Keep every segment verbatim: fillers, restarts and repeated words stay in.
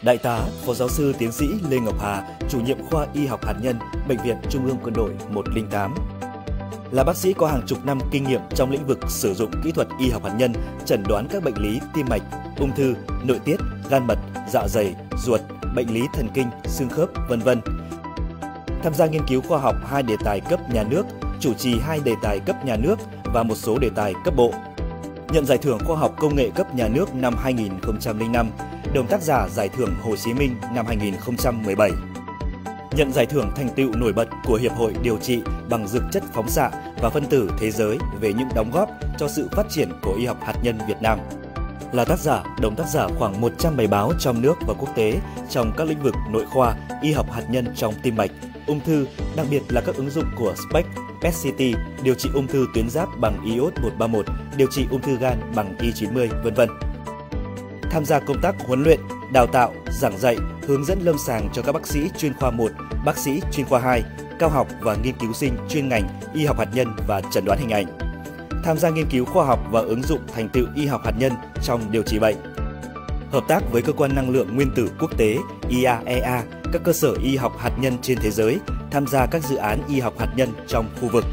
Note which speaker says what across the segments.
Speaker 1: Đại tá, Phó Giáo sư Tiến sĩ Lê Ngọc Hà, chủ nhiệm khoa Y học hạt nhân, Bệnh viện Trung ương Quân đội một không tám. Là bác sĩ có hàng chục năm kinh nghiệm trong lĩnh vực sử dụng kỹ thuật y học hạt nhân, chẩn đoán các bệnh lý tim mạch, ung thư, nội tiết, gan mật, dạ dày, ruột, bệnh lý thần kinh, xương khớp, vân vân. Tham gia nghiên cứu khoa học hai đề tài cấp nhà nước, chủ trì hai đề tài cấp nhà nước và một số đề tài cấp bộ. Nhận giải thưởng khoa học công nghệ cấp nhà nước năm hai nghìn không trăm lẻ năm, đồng tác giả giải thưởng Hồ Chí Minh năm hai nghìn không trăm mười bảy. Nhận giải thưởng thành tựu nổi bật của Hiệp hội Điều trị bằng dược chất phóng xạ và phân tử thế giới về những đóng góp cho sự phát triển của y học hạt nhân Việt Nam. Là tác giả, đồng tác giả khoảng một trăm bài báo trong nước và quốc tế trong các lĩnh vực nội khoa, y học hạt nhân trong tim mạch, ung thư, đặc biệt là các ứng dụng của SPECT, pê e tê xê tê, điều trị ung thư tuyến giáp bằng iốt một ba một, điều trị ung thư gan bằng i chín mươi, vân vân. Tham gia công tác huấn luyện, đào tạo, giảng dạy, hướng dẫn lâm sàng cho các bác sĩ chuyên khoa một, bác sĩ chuyên khoa hai, cao học và nghiên cứu sinh chuyên ngành y học hạt nhân và chẩn đoán hình ảnh. Tham gia nghiên cứu khoa học và ứng dụng thành tựu y học hạt nhân trong điều trị bệnh. Hợp tác với Cơ quan Năng lượng Nguyên tử Quốc tế i a e a, các cơ sở y học hạt nhân trên thế giới, tham gia các dự án y học hạt nhân trong khu vực.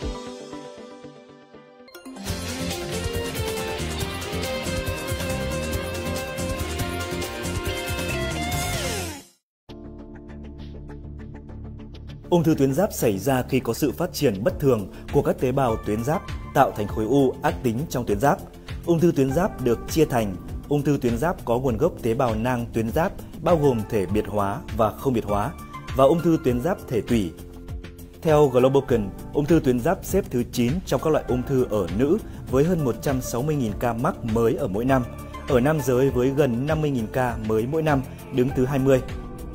Speaker 1: Ung thư tuyến giáp xảy ra khi có sự phát triển bất thường của các tế bào tuyến giáp tạo thành khối u ác tính trong tuyến giáp. Ung thư tuyến giáp được chia thành ung thư tuyến giáp có nguồn gốc tế bào nang tuyến giáp bao gồm thể biệt hóa và không biệt hóa và ung thư tuyến giáp thể tủy. Theo Globocon, ung thư tuyến giáp xếp thứ chín trong các loại ung thư ở nữ với hơn một trăm sáu mươi nghìn ca mắc mới ở mỗi năm. Ở nam giới với gần năm mươi nghìn ca mới mỗi năm, đứng thứ hai mươi.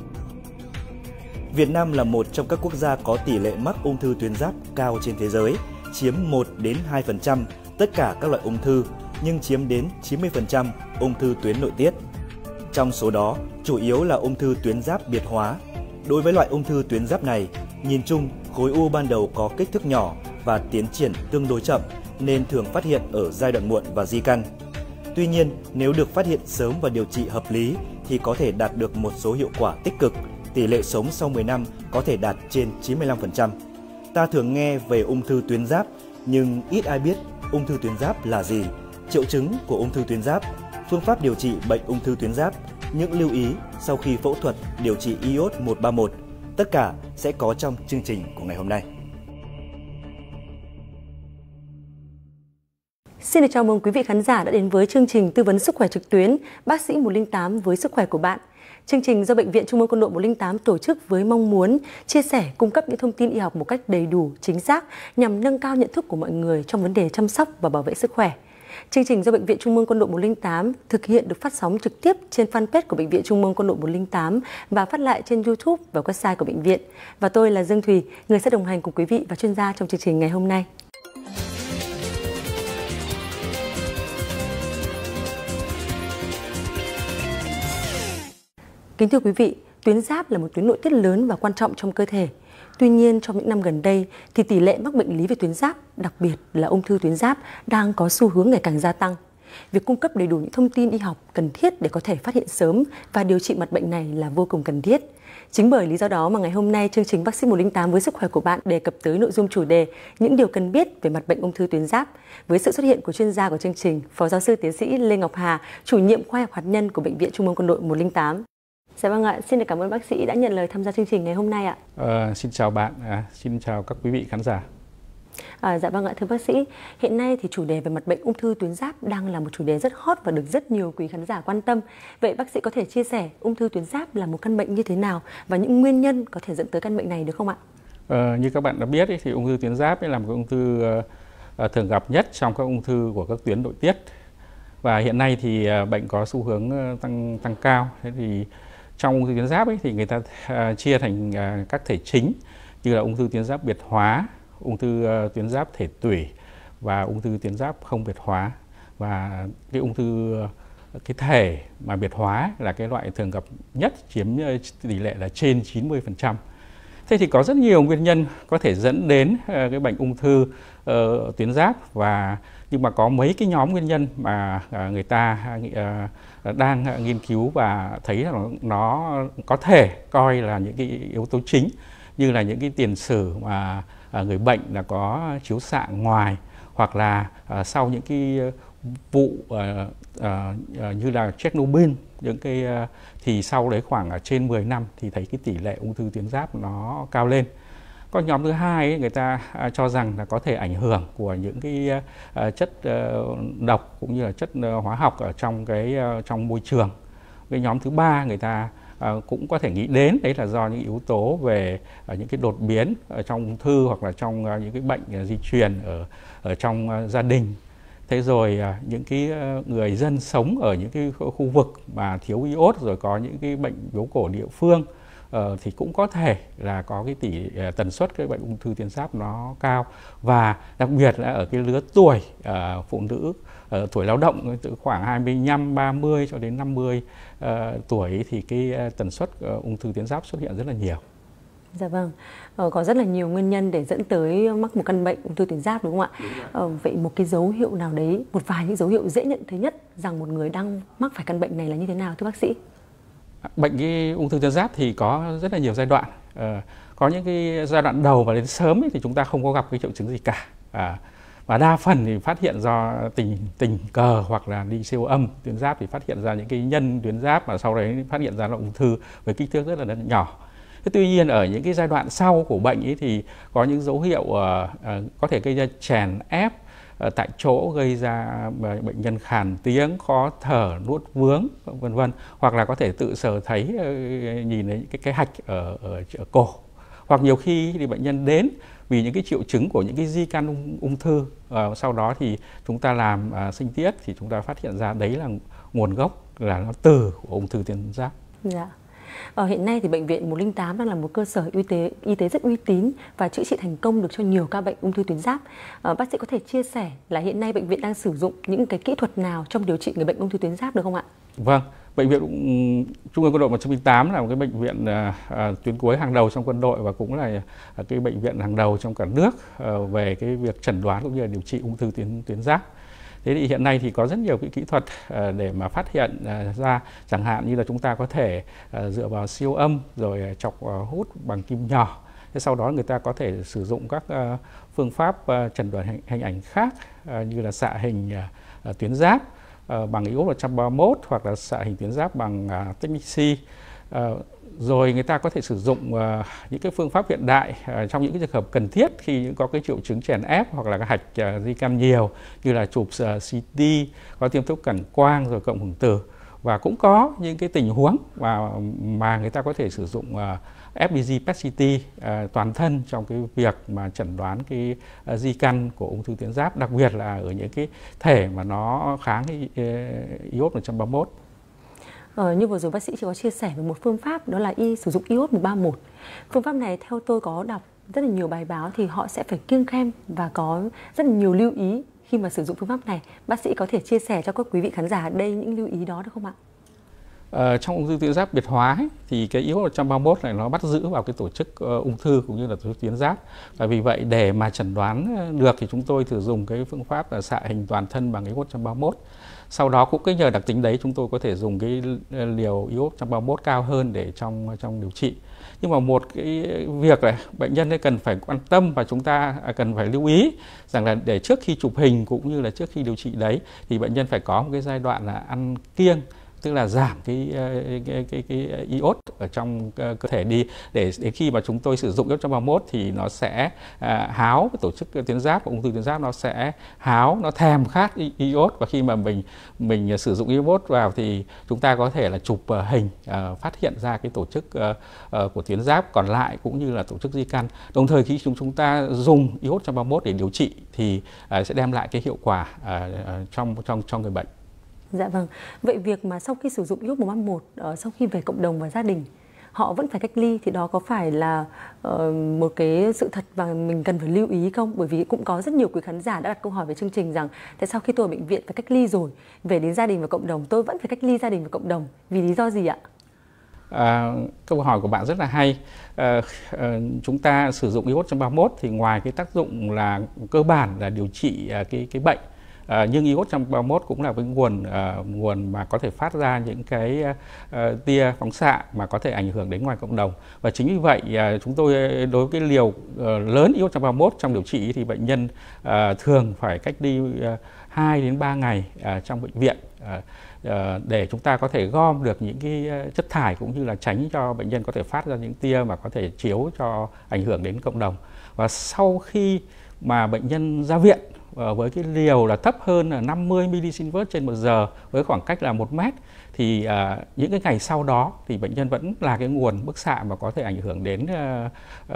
Speaker 1: Việt Nam là một trong các quốc gia có tỷ lệ mắc ung thư tuyến giáp cao trên thế giới, chiếm một đến hai phần trăm tất cả các loại ung thư, nhưng chiếm đến chín mươi phần trăm ung thư tuyến nội tiết. Trong số đó, chủ yếu là ung thư tuyến giáp biệt hóa. Đối với loại ung thư tuyến giáp này, nhìn chung, khối u ban đầu có kích thước nhỏ và tiến triển tương đối chậm nên thường phát hiện ở giai đoạn muộn và di căn. Tuy nhiên, nếu được phát hiện sớm và điều trị hợp lý thì có thể đạt được một số hiệu quả tích cực. Tỷ lệ sống sau mười năm có thể đạt trên chín mươi lăm phần trăm. Ta thường nghe về ung thư tuyến giáp, nhưng ít ai biết ung thư tuyến giáp là gì, triệu chứng của ung thư tuyến giáp, phương pháp điều trị bệnh ung thư tuyến giáp, những lưu ý sau khi phẫu thuật điều trị iốt một ba một. Tất cả sẽ có trong chương trình của ngày hôm nay.
Speaker 2: Xin được chào mừng quý vị khán giả đã đến với chương trình tư vấn sức khỏe trực tuyến Bác sĩ một không tám với sức khỏe của bạn. Chương trình do Bệnh viện Trung ương Quân đội một không tám tổ chức với mong muốn chia sẻ, cung cấp những thông tin y học một cách đầy đủ, chính xác nhằm nâng cao nhận thức của mọi người trong vấn đề chăm sóc và bảo vệ sức khỏe. Chương trình do Bệnh viện Trung ương Quân đội một không tám thực hiện được phát sóng trực tiếp trên fanpage của Bệnh viện Trung ương Quân đội một không tám và phát lại trên YouTube và website của bệnh viện. Và tôi là Dương Thùy, người sẽ đồng hành cùng quý vị và chuyên gia trong chương trình ngày hôm nay. Kính thưa quý vị, tuyến giáp là một tuyến nội tiết lớn và quan trọng trong cơ thể. Tuy nhiên, trong những năm gần đây, thì tỷ lệ mắc bệnh lý về tuyến giáp, đặc biệt là ung thư tuyến giáp, đang có xu hướng ngày càng gia tăng. Việc cung cấp đầy đủ những thông tin y học cần thiết để có thể phát hiện sớm và điều trị mặt bệnh này là vô cùng cần thiết. Chính bởi lý do đó mà ngày hôm nay chương trình Bác sĩ một không tám với sức khỏe của bạn đề cập tới nội dung chủ đề những điều cần biết về mặt bệnh ung thư tuyến giáp với sự xuất hiện của chuyên gia của chương trình, Phó Giáo sư Tiến sĩ Lê Ngọc Hà, chủ nhiệm khoa học hạt nhân của Bệnh viện Trung ương Quân đội một không tám. Dạ vâng ạ, xin được cảm ơn bác sĩ đã nhận lời tham gia chương trình ngày hôm nay ạ.
Speaker 3: Ờ, xin chào bạn, à, xin chào các quý vị khán giả.
Speaker 2: À, dạ vâng ạ, thưa bác sĩ, hiện nay thì chủ đề về mặt bệnh ung thư tuyến giáp đang là một chủ đề rất hot và được rất nhiều quý khán giả quan tâm. Vậy bác sĩ có thể chia sẻ ung thư tuyến giáp là một căn bệnh như thế nào và những nguyên nhân có thể dẫn tới căn bệnh này được không ạ?
Speaker 3: Ờ, như các bạn đã biết thì ung thư tuyến giáp là một ung thư uh, thường gặp nhất trong các ung thư của các tuyến nội tiết. Và hiện nay thì uh, bệnh có xu hướng uh, tăng tăng cao. Thế thì trong ung thư tuyến giáp ấy, thì người ta uh, chia thành uh, các thể chính như là ung thư tuyến giáp biệt hóa, ung thư uh, tuyến giáp thể tủy và ung thư tuyến giáp không biệt hóa. Và cái ung thư uh, cái thể mà biệt hóa là cái loại thường gặp nhất, chiếm uh, tỷ lệ là trên chín mươi phần trăm. Thế thì có rất nhiều nguyên nhân có thể dẫn đến uh, cái bệnh ung thư uh, tuyến giáp, và Nhưng mà có mấy cái nhóm nguyên nhân mà người ta đang nghiên cứu và thấy rằng nó có thể coi là những cái yếu tố chính, như là những cái tiền sử mà người bệnh là có chiếu xạ ngoài, hoặc là sau những cái vụ như là Chernobyl, những cái thì sau đấy khoảng trên mười năm thì thấy cái tỷ lệ ung thư tuyến giáp nó cao lên. Còn nhóm thứ hai ấy, người ta cho rằng là có thể ảnh hưởng của những cái uh, chất uh, độc cũng như là chất uh, hóa học ở trong cái uh, trong môi trường. Cái nhóm thứ ba người ta uh, cũng có thể nghĩ đến đấy là do những yếu tố về uh, những cái đột biến ở trong ung thư, hoặc là trong uh, những cái bệnh uh, di truyền ở ở trong uh, gia đình. Thế rồi uh, những cái uh, người dân sống ở những cái khu vực mà thiếu iốt, rồi có những cái bệnh biếu cổ địa phương, Uh, thì cũng có thể là có cái tỷ uh, tần suất cái bệnh ung thư tuyến giáp nó cao. Và đặc biệt là ở cái lứa tuổi uh, phụ nữ uh, tuổi lao động từ khoảng hai mươi lăm, ba mươi cho đến năm mươi uh, tuổi thì cái uh, tần suất uh, ung thư tuyến giáp xuất hiện rất là nhiều.
Speaker 2: Dạ vâng, ờ, có rất là nhiều nguyên nhân để dẫn tới mắc một căn bệnh ung thư tuyến giáp, đúng không ạ? Ờ, vậy một cái dấu hiệu nào đấy, một vài những dấu hiệu dễ nhận thấy nhất rằng một người đang mắc phải căn bệnh này là như thế nào thưa bác sĩ?
Speaker 3: Bệnh cái ung thư tuyến giáp thì có rất là nhiều giai đoạn. À, có những cái giai đoạn đầu và đến sớm ấy, thì chúng ta không có gặp cái triệu chứng gì cả. À, và đa phần thì phát hiện do tình tình cờ hoặc là đi siêu âm tuyến giáp thì phát hiện ra những cái nhân tuyến giáp, mà sau đấy phát hiện ra là ung thư với kích thước rất là nhỏ. Thế tuy nhiên ở những cái giai đoạn sau của bệnh ấy thì có những dấu hiệu uh, uh, có thể gây ra chèn ép uh, tại chỗ, gây ra uh, bệnh nhân khàn tiếng, khó thở, nuốt vướng, vân vân, hoặc là có thể tự sờ thấy uh, nhìn thấy cái cái hạch ở, ở, ở cổ. Hoặc nhiều khi thì bệnh nhân đến vì những cái triệu chứng của những cái di căn ung, ung thư, uh, sau đó thì chúng ta làm uh, sinh tiết thì chúng ta phát hiện ra đấy là nguồn gốc là nó từ của ung thư tuyến giáp.
Speaker 2: Dạ. Ở hiện nay thì bệnh viện một không tám đang là một cơ sở y tế y tế rất uy tín và chữa trị thành công được cho nhiều ca bệnh ung thư tuyến giáp. À, bác sĩ có thể chia sẻ là hiện nay bệnh viện đang sử dụng những cái kỹ thuật nào trong điều trị người bệnh ung thư tuyến giáp được không ạ?
Speaker 3: Vâng, bệnh viện Trung ương Quân đội một không tám là một cái bệnh viện à, tuyến cuối hàng đầu trong quân đội, và cũng là cái bệnh viện hàng đầu trong cả nước à, về cái việc chẩn đoán cũng như là điều trị ung thư tuyến tuyến giáp. Thế thì hiện nay thì có rất nhiều cái kỹ thuật để mà phát hiện ra, chẳng hạn như là chúng ta có thể dựa vào siêu âm rồi chọc hút bằng kim nhỏ. Thế sau đó người ta có thể sử dụng các phương pháp chẩn đoán hình ảnh khác như là xạ hình tuyến giáp bằng iốt một ba mốt hoặc là xạ hình tuyến giáp bằng Technici. Rồi người ta có thể sử dụng uh, những cái phương pháp hiện đại uh, trong những cái trường hợp cần thiết khi có cái triệu chứng chèn ép hoặc là cái hạch uh, di căn nhiều, như là chụp uh, xê tê, có tiêm thuốc cản quang rồi cộng hưởng từ. Và cũng có những cái tình huống mà, mà người ta có thể sử dụng uh, ép pê giê pê e tê xê tê uh, toàn thân trong cái việc mà chẩn đoán cái uh, di căn của ung thư tuyến giáp, đặc biệt là ở những cái thể mà nó kháng uh, iốt một ba mốt.
Speaker 2: Ờ, như vừa rồi bác sĩ chỉ có chia sẻ về một phương pháp, đó là y sử dụng iốt một ba mốt. Phương pháp này theo tôi có đọc rất là nhiều bài báo thì họ sẽ phải kiêng khem và có rất là nhiều lưu ý khi mà sử dụng phương pháp này. Bác sĩ có thể chia sẻ cho các quý vị khán giả ở đây những lưu ý đó được không ạ?
Speaker 3: Ờ, trong ung thư tuyến giáp biệt hóa ấy, thì cái iốt một ba mốt này nó bắt giữ vào cái tổ chức uh, ung thư cũng như là tổ chức tuyến giáp. Và vì vậy để mà chẩn đoán được thì chúng tôi thử dùng cái phương pháp là xạ hình toàn thân bằng iốt một ba mốt. Sau đó cũng cái nhờ đặc tính đấy chúng tôi có thể dùng cái liều iốt một ba mốt cao hơn để trong trong điều trị. Nhưng mà một cái việc là bệnh nhân ấy cần phải quan tâm và chúng ta cần phải lưu ý rằng là để trước khi chụp hình cũng như là trước khi điều trị đấy thì bệnh nhân phải có một cái giai đoạn là ăn kiêng, tức là giảm cái cái cái, cái iốt ở trong cơ thể đi, để đến khi mà chúng tôi sử dụng iốt một ba mốt thì nó sẽ à, háo cái tổ chức tuyến giáp, ung thư tuyến giáp nó sẽ háo, nó thèm khát iốt, và khi mà mình mình sử dụng iốt vào thì chúng ta có thể là chụp hình à, phát hiện ra cái tổ chức à, à, của tuyến giáp còn lại cũng như là tổ chức di căn. Đồng thời khi chúng chúng ta dùng iốt một ba mốt để điều trị thì à, sẽ đem lại cái hiệu quả à, trong trong trong người bệnh.
Speaker 2: Dạ vâng. Vậy việc mà sau khi sử dụng iốt một ba mốt, uh, sau khi về cộng đồng và gia đình, họ vẫn phải cách ly thì đó có phải là uh, một cái sự thật và mình cần phải lưu ý không? Bởi vì cũng có rất nhiều quý khán giả đã đặt câu hỏi về chương trình rằng tại sao khi tôi ở bệnh viện phải cách ly rồi, về đến gia đình và cộng đồng tôi vẫn phải cách ly gia đình và cộng đồng, vì lý do gì ạ?
Speaker 3: À, câu hỏi của bạn rất là hay. À, à, chúng ta sử dụng iốt một ba mốt thì ngoài cái tác dụng là cơ bản là điều trị à, cái cái bệnh À, nhưng iốt một ba mốt cũng là cái nguồn uh, nguồn mà có thể phát ra những cái uh, tia phóng xạ mà có thể ảnh hưởng đến ngoài cộng đồng. Và chính vì vậy uh, chúng tôi đối với cái liều uh, lớn iốt một ba mốt trong điều trị thì bệnh nhân uh, thường phải cách ly uh, hai đến ba ngày uh, trong bệnh viện uh, uh, để chúng ta có thể gom được những cái chất thải cũng như là tránh cho bệnh nhân có thể phát ra những tia mà có thể chiếu cho ảnh hưởng đến cộng đồng. Và sau khi mà bệnh nhân ra viện với cái liều là thấp hơn là năm mươi milisievert trên một giờ với khoảng cách là một mét thì uh, những cái ngày sau đó thì bệnh nhân vẫn là cái nguồn bức xạ mà có thể ảnh hưởng đến uh,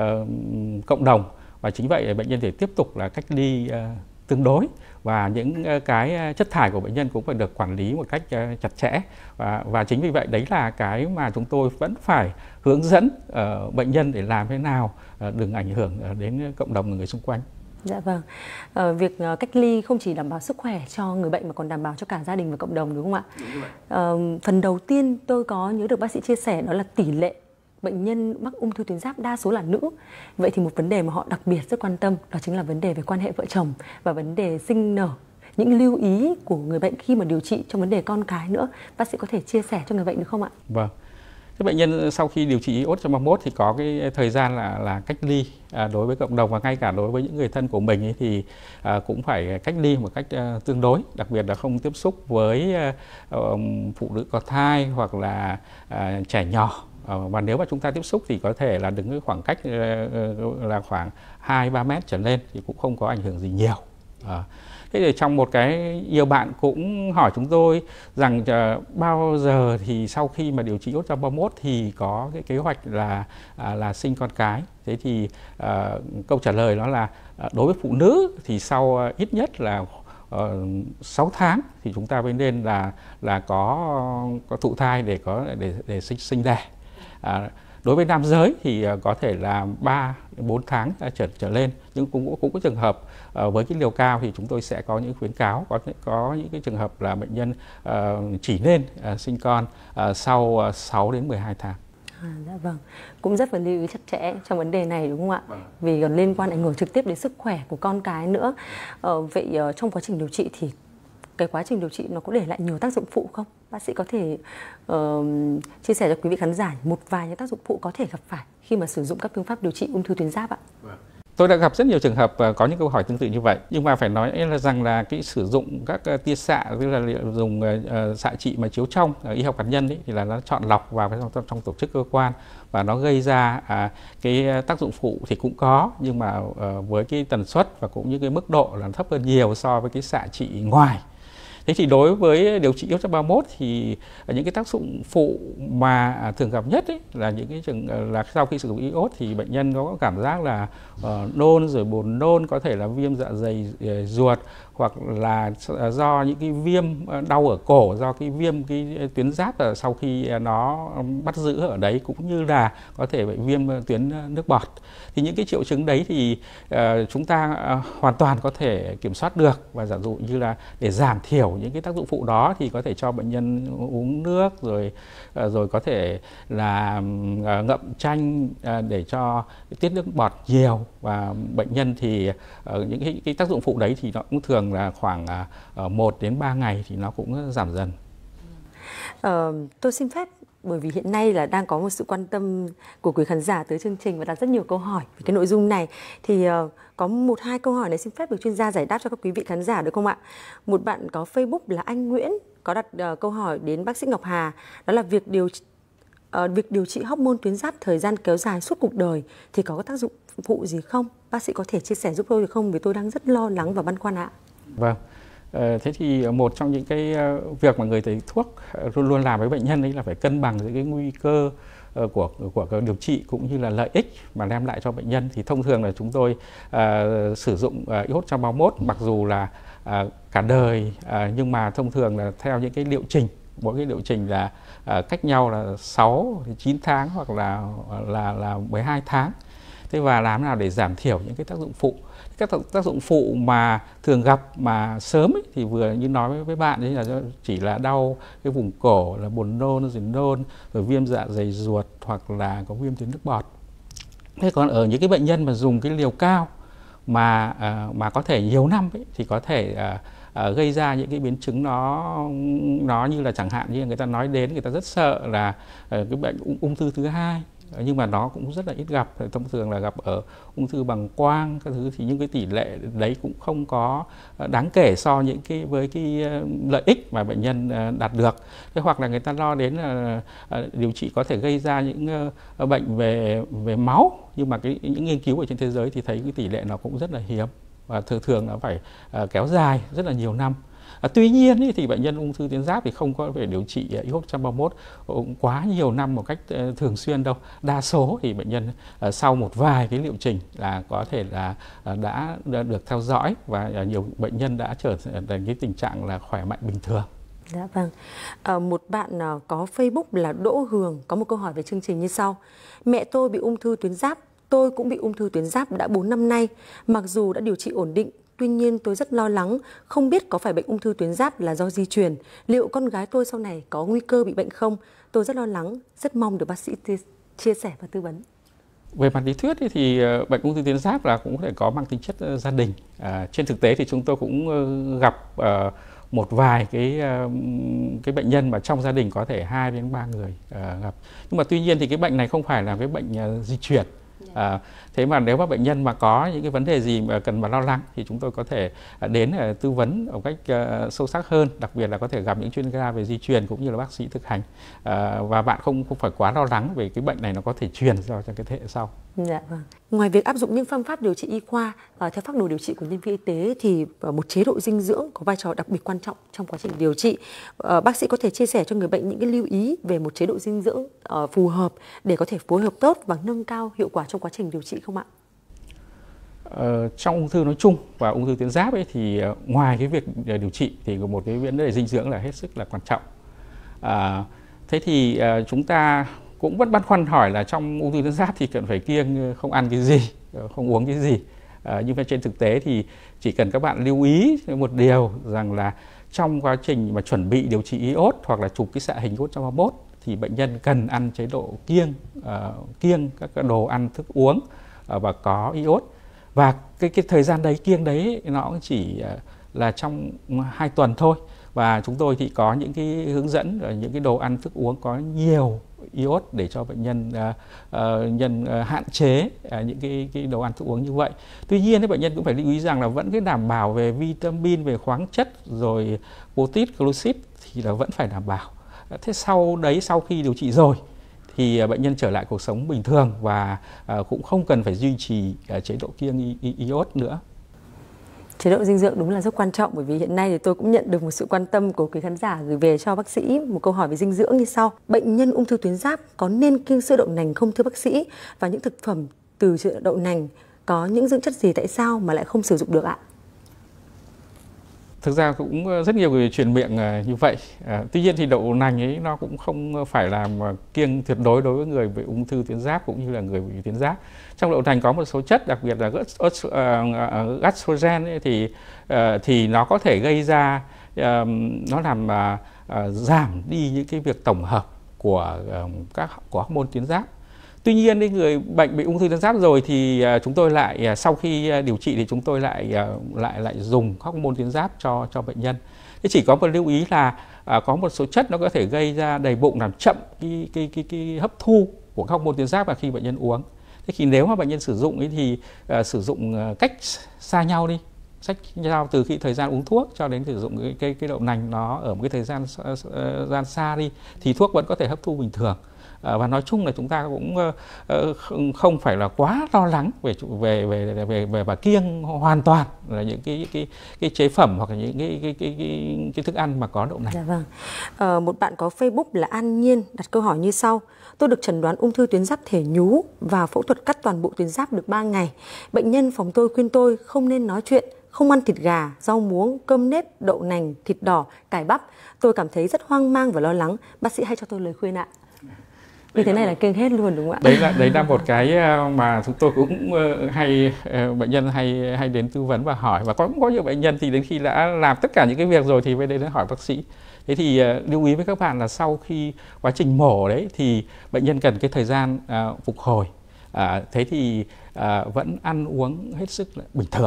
Speaker 3: uh, cộng đồng. Và chính vậy bệnh nhân thì tiếp tục là cách ly uh, tương đối và những uh, cái chất thải của bệnh nhân cũng phải được quản lý một cách uh, chặt chẽ. Và, và chính vì vậy đấy là cái mà chúng tôi vẫn phải hướng dẫn uh, bệnh nhân để làm thế nào uh, đừng ảnh hưởng uh, đến cộng đồng và người xung quanh.
Speaker 2: Dạ vâng. Ờ, việc uh, cách ly không chỉ đảm bảo sức khỏe cho người bệnh mà còn đảm bảo cho cả gia đình và cộng đồng, đúng không ạ? Đúng vậy. Ờ, phần đầu tiên tôi có nhớ được bác sĩ chia sẻ đó là tỷ lệ bệnh nhân mắc ung thư tuyến giáp đa số là nữ. Vậy thì một vấn đề mà họ đặc biệt rất quan tâm đó chính là vấn đề về quan hệ vợ chồng và vấn đề sinh nở. Những lưu ý của người bệnh khi mà điều trị trong vấn đề con cái nữa, bác sĩ có thể chia sẻ cho người bệnh được không ạ?
Speaker 3: Vâng. Cái bệnh nhân sau khi điều trị iốt một ba mốt thì có cái thời gian là là cách ly à, đối với cộng đồng và ngay cả đối với những người thân của mình ấy thì à, cũng phải cách ly một cách à, tương đối, đặc biệt là không tiếp xúc với à, phụ nữ có thai hoặc là à, trẻ nhỏ. À, và nếu mà chúng ta tiếp xúc thì có thể là đứng cái khoảng cách à, là khoảng hai ba mét trở lên thì cũng không có ảnh hưởng gì nhiều. À, thế thì trong một cái nhiều bạn cũng hỏi chúng tôi rằng uh, bao giờ thì sau khi mà điều trị iốt một ba mốt thì có cái kế hoạch là uh, là sinh con cái. Thế thì uh, câu trả lời đó là uh, đối với phụ nữ thì sau uh, ít nhất là uh, sáu tháng thì chúng ta mới nên là là có có thụ thai để có để để sinh sinh đẻ. Uh, Đối với nam giới thì có thể là ba đến bốn tháng trở trở lên, nhưng cũng cũng có trường hợp uh, với cái liều cao thì chúng tôi sẽ có những khuyến cáo, có có những cái trường hợp là bệnh nhân uh, chỉ nên uh, sinh con uh, sau uh, sáu đến mười hai tháng.
Speaker 2: À, dạ vâng, cũng rất phải lưu ý chặt chẽ trong vấn đề này đúng không ạ? Vâng. Vì còn liên quan ảnh hưởng trực tiếp đến sức khỏe của con cái nữa. Ờ, vậy uh, trong quá trình điều trị thì cái quá trình điều trị nó có để lại nhiều tác dụng phụ không? Bác sĩ có thể uh, chia sẻ cho quý vị khán giả một vài những tác dụng phụ có thể gặp phải khi mà sử dụng các phương pháp điều trị ung thư tuyến giáp ạ?
Speaker 3: Tôi đã gặp rất nhiều trường hợp có những câu hỏi tương tự như vậy, nhưng mà phải nói là rằng là cái sử dụng các tia xạ, tức là dùng uh, xạ trị mà chiếu trong uh, y học hạt nhân ấy, thì là nó chọn lọc vào trong, trong tổ chức cơ quan và nó gây ra uh, cái tác dụng phụ thì cũng có, nhưng mà uh, với cái tần suất và cũng như cái mức độ là thấp hơn nhiều so với cái xạ trị ngoài. Thế thì đối với điều trị iốt một ba mốt thì những cái tác dụng phụ mà thường gặp nhất ấy là những cái trường là sau khi sử dụng iốt thì bệnh nhân có cảm giác là uh, nôn rồi buồn nôn, có thể là viêm dạ dày uh, ruột, hoặc là do những cái viêm đau ở cổ, do cái viêm cái tuyến giáp sau khi nó bắt giữ ở đấy, cũng như là có thể bị viêm tuyến nước bọt. Thì những cái triệu chứng đấy thì uh, chúng ta uh, hoàn toàn có thể kiểm soát được, và giả dụ như là để giảm thiểu những cái tác dụng phụ đó thì có thể cho bệnh nhân uống nước, rồi uh, rồi có thể là uh, ngậm chanh uh, để cho tiết nước bọt nhiều, và bệnh nhân thì uh, những cái, cái tác dụng phụ đấy thì nó cũng thường là khoảng uh, một đến ba ngày thì nó cũng giảm dần.
Speaker 2: Ờ, tôi xin phép, bởi vì hiện nay là đang có một sự quan tâm của quý khán giả tới chương trình và đặt rất nhiều câu hỏi về cái nội dung này, thì uh, có một hai câu hỏi này xin phép được chuyên gia giải đáp cho các quý vị khán giả được không ạ? Một bạn có Facebook là anh Nguyễn có đặt uh, câu hỏi đến bác sĩ Ngọc Hà, đó là việc điều uh, việc điều trị hormone tuyến giáp thời gian kéo dài suốt cuộc đời thì có tác dụng phụ gì không? Bác sĩ có thể chia sẻ giúp tôi được không? Vì tôi đang rất lo lắng và băn khoăn ạ.
Speaker 3: Vâng. Thế thì một trong những cái việc mà người thầy thuốc luôn luôn làm với bệnh nhân ấy là phải cân bằng giữa cái nguy cơ của của cái điều trị cũng như là lợi ích mà đem lại cho bệnh nhân. Thì thông thường là chúng tôi uh, sử dụng uh, iốt một ba mốt mặc dù là uh, cả đời, uh, nhưng mà thông thường là theo những cái liệu trình, mỗi cái liệu trình là uh, cách nhau là sáu đến chín tháng hoặc là là là mười hai tháng. Thế và làm nào để giảm thiểu những cái tác dụng phụ. Các tác dụng phụ mà thường gặp mà sớm ấy, thì vừa như nói với bạn ấy là chỉ là đau cái vùng cổ, là buồn nôn, rồi nôn, rồi viêm dạ dày ruột, hoặc là có viêm tuyến nước bọt. Thế còn ở những cái bệnh nhân mà dùng cái liều cao mà uh, mà có thể nhiều năm ấy, thì có thể uh, uh, gây ra những cái biến chứng nó nó như là chẳng hạn như người ta nói đến, người ta rất sợ là uh, cái bệnh ung, ung thư thứ hai, nhưng mà nó cũng rất là ít gặp. Thông thường là gặp ở ung thư bằng quang các thứ, thì những cái tỷ lệ đấy cũng không có đáng kể so những cái với cái lợi ích mà bệnh nhân đạt được. Thế hoặc là người ta lo đến là điều trị có thể gây ra những bệnh về về máu, nhưng mà cái những nghiên cứu ở trên thế giới thì thấy cái tỷ lệ nó cũng rất là hiếm và thường thường nó phải kéo dài rất là nhiều năm. À, tuy nhiên ý, thì bệnh nhân ung thư tuyến giáp thì không có phải điều trị iốt một trăm ba mươi mốt quá nhiều năm một cách uh, thường xuyên đâu. Đa số thì bệnh nhân uh, sau một vài cái liệu trình là có thể là uh, đã, đã được theo dõi, và uh, nhiều bệnh nhân đã trở thành cái tình trạng là khỏe mạnh bình thường.
Speaker 2: Dạ vâng. À, một bạn uh, có Facebook là Đỗ Hường có một câu hỏi về chương trình như sau: mẹ tôi bị ung thư tuyến giáp, tôi cũng bị ung thư tuyến giáp đã bốn năm nay, mặc dù đã điều trị ổn định. Tuy nhiên tôi rất lo lắng, không biết có phải bệnh ung thư tuyến giáp là do di truyền. Liệu con gái tôi sau này có nguy cơ bị bệnh không? Tôi rất lo lắng, rất mong được bác sĩ chia sẻ và tư vấn.
Speaker 3: Về mặt lý thuyết thì bệnh ung thư tuyến giáp là cũng có thể có mang tính chất gia đình. À, trên thực tế thì chúng tôi cũng gặp uh, một vài cái uh, cái bệnh nhân mà trong gia đình có thể hai đến ba người uh, gặp. Nhưng mà tuy nhiên thì cái bệnh này không phải là cái bệnh uh, di truyền. À, thế mà nếu mà bệnh nhân mà có những cái vấn đề gì mà cần mà lo lắng thì chúng tôi có thể đến uh, tư vấn một cách uh, sâu sắc hơn, đặc biệt là có thể gặp những chuyên gia về di truyền cũng như là bác sĩ thực hành, uh, và bạn không không phải quá lo lắng về cái bệnh này nó có thể truyền ra cho cái thế hệ sau.
Speaker 2: Dạ vâng. Ngoài việc áp dụng những phương pháp điều trị y khoa uh, theo phác đồ điều trị của nhân viên y tế thì uh, một chế độ dinh dưỡng có vai trò đặc biệt quan trọng trong quá trình điều trị. Uh, bác sĩ có thể chia sẻ cho người bệnh những cái lưu ý về một chế độ dinh dưỡng uh, phù hợp để có thể phối hợp tốt và nâng cao hiệu quả trong quá trình điều trị không ạ?
Speaker 3: Ờ, trong ung thư nói chung và ung thư tuyến giáp ấy thì uh, ngoài cái việc điều trị thì có một cái vấn đề dinh dưỡng là hết sức là quan trọng. À, thế thì uh, chúng ta cũng vẫn băn khoăn hỏi là trong ung thư tuyến giáp thì cần phải kiêng không ăn cái gì, không uống cái gì. À, nhưng mà trên thực tế thì chỉ cần các bạn lưu ý một điều rằng là trong quá trình mà chuẩn bị điều trị iốt hoặc là chụp cái xạ hình iốt một trăm ba mươi mốt thì bệnh nhân cần ăn chế độ kiêng, uh, kiêng các đồ ăn thức uống uh, và có iốt. Và cái cái thời gian đấy kiêng đấy nó cũng chỉ uh, là trong hai tuần thôi. Và chúng tôi thì có những cái hướng dẫn ở những cái đồ ăn thức uống có nhiều iốt để cho bệnh nhân uh, uh, nhân uh, hạn chế uh, những cái, cái đồ ăn thức uống như vậy. Tuy nhiên thì bệnh nhân cũng phải lưu ý rằng là vẫn cái đảm bảo về vitamin, về khoáng chất, rồi protein, glucid thì là vẫn phải đảm bảo. Thế sau đấy, sau khi điều trị rồi thì uh, bệnh nhân trở lại cuộc sống bình thường và uh, cũng không cần phải duy trì uh, chế độ kiêng iốt nữa.
Speaker 2: Chế độ dinh dưỡng đúng là rất quan trọng, bởi vì hiện nay thì tôi cũng nhận được một sự quan tâm của quý khán giả gửi về cho bác sĩ một câu hỏi về dinh dưỡng như sau: bệnh nhân ung thư tuyến giáp có nên kiêng sữa đậu nành không thưa bác sĩ? Và những thực phẩm từ sữa đậu nành có những dưỡng chất gì, tại sao mà lại không sử dụng được ạ?
Speaker 3: Thực ra cũng rất nhiều người truyền miệng như vậy. À, tuy nhiên thì đậu nành ấy nó cũng không phải là kiêng tuyệt đối đối với người bị ung thư tuyến giáp cũng như là người bị tuyến giáp. Trong đậu nành có một số chất, đặc biệt là gastrogen ấy, thì uh, thì nó có thể gây ra uh, nó làm uh, uh, giảm đi những cái việc tổng hợp của uh, các của hormone tuyến giáp. Tuy nhiên thì người bệnh bị ung thư tuyến giáp rồi thì uh, chúng tôi lại uh, sau khi uh, điều trị thì chúng tôi lại uh, lại lại dùng hormone tuyến giáp cho cho bệnh nhân. Thế chỉ có một lưu ý là uh, có một số chất nó có thể gây ra đầy bụng, làm chậm cái cái cái, cái hấp thu của các hormone tuyến giáp và khi bệnh nhân uống. Thế thì nếu mà bệnh nhân sử dụng ấy thì uh, sử dụng uh, cách xa nhau đi, cách nhau từ khi thời gian uống thuốc cho đến sử dụng cái cái, cái đậu nành nó ở một cái thời gian uh, gian xa đi thì thuốc vẫn có thể hấp thu bình thường. À, và nói chung là chúng ta cũng uh, không phải là quá lo lắng về về về về về và kiêng hoàn toàn là những cái cái cái chế phẩm hoặc là những cái cái cái cái, cái thức ăn mà có đậu nành.
Speaker 2: Dạ vâng. À, một bạn có Facebook là An Nhiên đặt câu hỏi như sau: tôi được chẩn đoán ung thư tuyến giáp thể nhú và phẫu thuật cắt toàn bộ tuyến giáp được ba ngày. Bệnh nhân phòng tôi khuyên tôi không nên nói chuyện, không ăn thịt gà, rau muống, cơm nếp, đậu nành, thịt đỏ, cải bắp. Tôi cảm thấy rất hoang mang và lo lắng. Bác sĩ hãy cho tôi lời khuyên ạ. Như thế này là kiêng hết luôn đúng không ạ?
Speaker 3: Đấy là đấy là một cái mà chúng tôi cũng hay bệnh nhân hay hay đến tư vấn và hỏi, và có cũng có nhiều bệnh nhân thì đến khi đã làm tất cả những cái việc rồi thì mới đến hỏi bác sĩ. Thế thì uh, lưu ý với các bạn là sau khi quá trình mổ đấy thì bệnh nhân cần cái thời gian uh, phục hồi. Uh, thế thì uh, vẫn ăn uống hết sức là bình thường.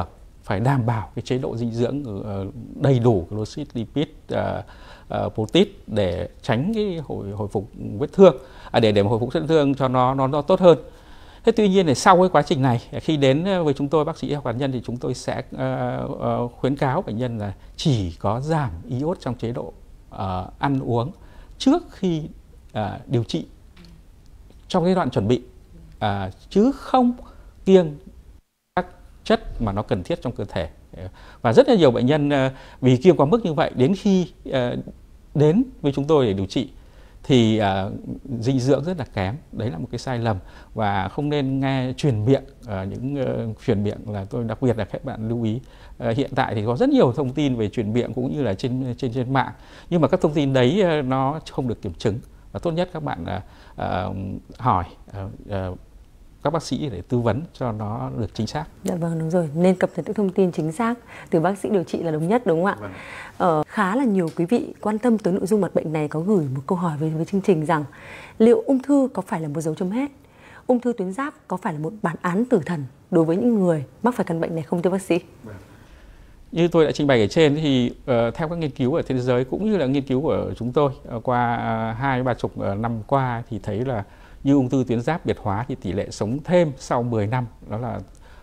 Speaker 3: phải đảm bảo cái chế độ dinh dưỡng đầy đủ glucid, lipid, uh, uh, protein để tránh cái hồi hồi phục vết thương, à, để để hồi phục vết thương cho nó nó nó tốt hơn. Thế tuy nhiên thì sau cái quá trình này, khi đến với chúng tôi bác sĩ y học hạt nhân thì chúng tôi sẽ uh, uh, khuyến cáo bệnh nhân là chỉ có giảm iốt trong chế độ uh, ăn uống trước khi uh, điều trị trong giai đoạn chuẩn bị, uh, chứ không kiêng các chất mà nó cần thiết trong cơ thể. Và rất là nhiều bệnh nhân uh, vì kiêng quá mức như vậy, đến khi uh, đến với chúng tôi để điều trị thì uh, dinh dưỡng rất là kém. Đấy là một cái sai lầm và không nên nghe truyền miệng. uh, những uh, truyền miệng là tôi đặc biệt là các bạn lưu ý, uh, hiện tại thì có rất nhiều thông tin về truyền miệng cũng như là trên trên trên mạng, nhưng mà các thông tin đấy uh, nó không được kiểm chứng, và tốt nhất các bạn uh, uh, hỏi uh, uh, các bác sĩ để tư vấn cho nó được chính xác.
Speaker 2: Dạ vâng, đúng rồi, nên cập nhật những thông tin chính xác từ bác sĩ điều trị là đúng nhất, đúng không ạ? Vâng. Ờ, khá là nhiều quý vị quan tâm tới nội dung mật bệnh này có gửi một câu hỏi về với chương trình rằng liệu ung thư có phải là một dấu chấm hết? Ung thư tuyến giáp có phải là một bản án tử thần đối với những người mắc phải căn bệnh này không thưa bác sĩ?
Speaker 3: Vâng. Như tôi đã trình bày ở trên thì uh, theo các nghiên cứu ở thế giới cũng như là nghiên cứu của chúng tôi uh, qua uh, hai ba chục uh, năm qua thì thấy là như ung thư tuyến giáp biệt hóa thì tỷ lệ sống thêm sau mười năm đó là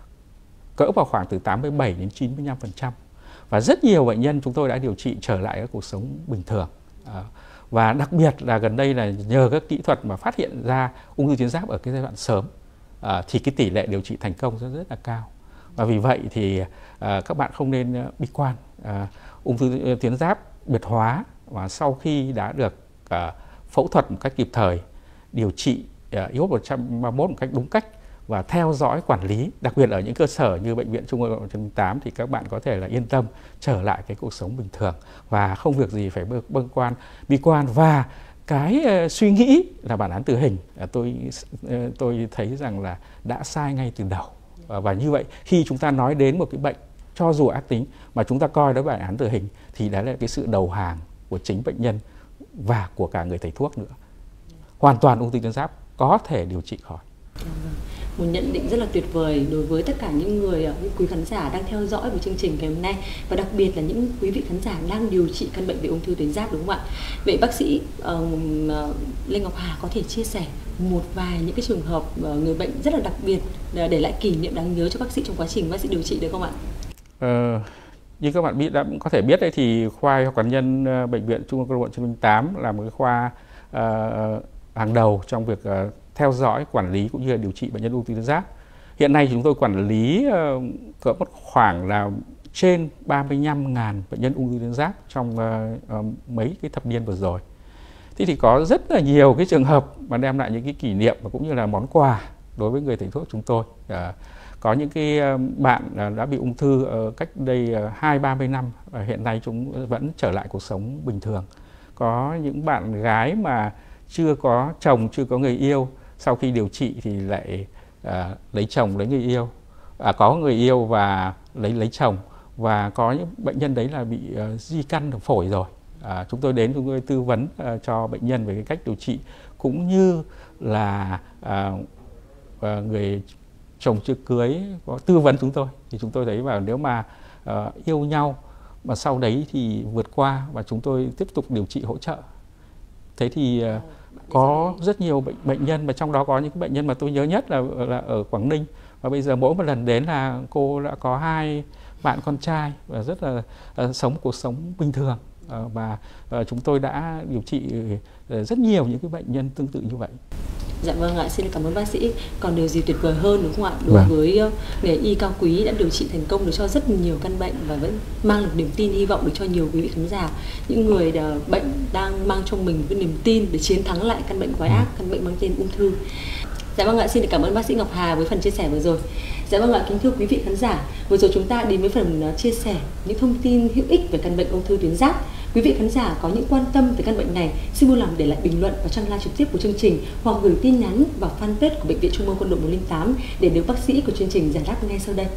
Speaker 3: cỡ vào khoảng từ tám mươi bảy đến chín mươi lăm phần trăm. Và rất nhiều bệnh nhân chúng tôi đã điều trị trở lại các cuộc sống bình thường. À, và đặc biệt là gần đây là nhờ các kỹ thuật mà phát hiện ra ung thư tuyến giáp ở cái giai đoạn sớm, à, thì cái tỷ lệ điều trị thành công rất, rất là cao. Và vì vậy thì à, các bạn không nên bi quan. À, ung thư tuyến giáp biệt hóa và sau khi đã được à, phẫu thuật một cách kịp thời, điều trị uh, iốt một trăm ba mươi mốt một cách đúng cách và theo dõi quản lý, đặc biệt ở những cơ sở như Bệnh viện Trung ương một trăm linh tám thì các bạn có thể là yên tâm trở lại cái cuộc sống bình thường và không việc gì phải bâng quan, bi quan. Và cái uh, suy nghĩ là bản án tử hình, uh, tôi uh, tôi thấy rằng là đã sai ngay từ đầu. Uh, và như vậy khi chúng ta nói đến một cái bệnh cho dù ác tính mà chúng ta coi đó bản án tử hình thì đấy là cái sự đầu hàng của chính bệnh nhân và của cả người thầy thuốc nữa. Hoàn toàn ung thư tuyến giáp có thể điều trị khỏi.
Speaker 2: Một nhận định rất là tuyệt vời đối với tất cả những người, những quý khán giả đang theo dõi của chương trình ngày hôm nay, và đặc biệt là những quý vị khán giả đang điều trị căn bệnh về ung thư tuyến giáp, đúng không ạ? Vậy bác sĩ uh, Lê Ngọc Hà có thể chia sẻ một vài những cái trường hợp uh, người bệnh rất là đặc biệt để lại kỷ niệm đáng nhớ cho bác sĩ trong quá trình bác sĩ điều trị được không ạ?
Speaker 3: Ờ, như các bạn biết đã có thể biết đấy thì khoa y học hạt nhân uh, Bệnh viện Trung ương Quân đội một trăm linh tám là một cái khoa uh, hàng đầu trong việc uh, theo dõi, quản lý cũng như là điều trị bệnh nhân ung thư tuyến giáp. Hiện nay chúng tôi quản lý uh, cỡ một khoảng là trên ba mươi lăm nghìn bệnh nhân ung thư tuyến giáp trong uh, uh, mấy cái thập niên vừa rồi. Thế thì có rất là nhiều cái trường hợp mà đem lại những cái kỷ niệm và cũng như là món quà đối với người thầy thuốc chúng tôi. Uh, có những cái uh, bạn uh, đã bị ung thư uh, cách đây hai ba mươi năm và hiện nay chúng vẫn trở lại cuộc sống bình thường. Có những bạn gái mà chưa có chồng, chưa có người yêu, sau khi điều trị thì lại à, lấy chồng, lấy người yêu, à, có người yêu và lấy lấy chồng, và có những bệnh nhân đấy là bị uh, di căn ở phổi rồi. À, chúng tôi đến chúng tôi tư vấn uh, cho bệnh nhân về cái cách điều trị cũng như là uh, uh, người chồng chưa cưới có tư vấn chúng tôi, thì chúng tôi thấy vào nếu mà uh, yêu nhau mà sau đấy thì vượt qua và chúng tôi tiếp tục điều trị hỗ trợ. Thế thì uh, có rất nhiều bệnh bệnh nhân, mà trong đó có những bệnh nhân mà tôi nhớ nhất là là ở Quảng Ninh, và bây giờ mỗi một lần đến là cô đã có hai bạn con trai và rất là uh, sống cuộc sống bình thường, uh, và uh, chúng tôi đã điều trị uh, rất nhiều những cái bệnh nhân tương tự như vậy.
Speaker 2: Dạ vâng ạ, xin cảm ơn bác sĩ. Còn điều gì tuyệt vời hơn đúng không ạ? Đối vâng. với uh, nghề y cao quý đã điều trị thành công được cho rất nhiều căn bệnh và vẫn mang được niềm tin, hy vọng được cho nhiều quý vị khán giả, những người uh, bệnh đang mang trong mình cái niềm tin để chiến thắng lại căn bệnh quái ác, căn bệnh mang tên ung thư. Dạ vâng ạ, xin cảm ơn bác sĩ Ngọc Hà với phần chia sẻ vừa rồi. Dạ vâng ạ, kính thưa quý vị khán giả, vừa rồi chúng ta đến với phần uh, chia sẻ những thông tin hữu ích về căn bệnh ung thư tuyến giáp. Quý vị khán giả có những quan tâm về căn bệnh này, xin vui lòng để lại bình luận vào trang live trực tiếp của chương trình hoặc gửi tin nhắn vào fanpage của Bệnh viện Trung ương Quân đội một không tám để được bác sĩ của chương trình giải đáp ngay sau đây.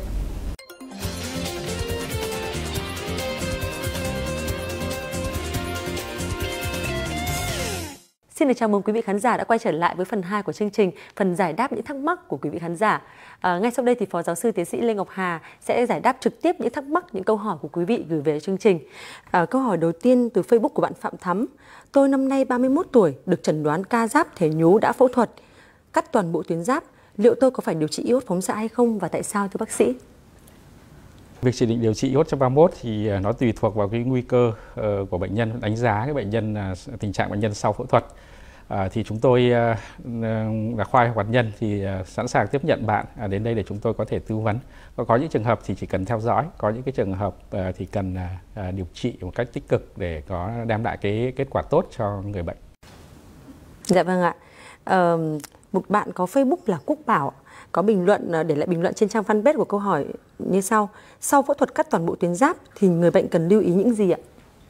Speaker 2: Xin được chào mừng quý vị khán giả đã quay trở lại với phần hai của chương trình, phần giải đáp những thắc mắc của quý vị khán giả. À, ngay sau đây thì Phó Giáo sư Tiến sĩ Lê Ngọc Hà sẽ giải đáp trực tiếp những thắc mắc, những câu hỏi của quý vị gửi về chương trình. À, câu hỏi đầu tiên từ Facebook của bạn Phạm Thắm. Tôi năm nay ba mươi mốt tuổi, được chẩn đoán ca giáp thể nhú đã phẫu thuật, cắt toàn bộ tuyến giáp. Liệu tôi có phải điều trị iốt phóng xạ hay không và tại sao thưa bác sĩ?
Speaker 3: Việc chỉ định điều trị iốt một ba mốt thì nó tùy thuộc vào cái nguy cơ của bệnh nhân, đánh giá cái bệnh nhân, tình trạng bệnh nhân sau phẫu thuật. À, thì chúng tôi là khoa y học hạt nhân thì sẵn sàng tiếp nhận bạn đến đây để chúng tôi có thể tư vấn. Có, có những trường hợp thì chỉ cần theo dõi, có những cái trường hợp thì cần điều trị một cách tích cực để có đem lại cái kết quả tốt cho người bệnh.
Speaker 2: Dạ vâng ạ. À, một bạn có Facebook là Quốc Bảo có bình luận, để lại bình luận trên trang fanpage của câu hỏi như sau: sau phẫu thuật cắt toàn bộ tuyến giáp thì người bệnh cần lưu ý những gì ạ?